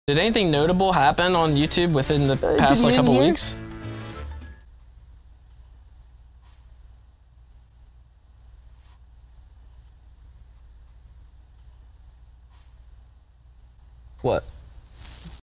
Did anything notable happen on YouTube within the past like couple weeks? What?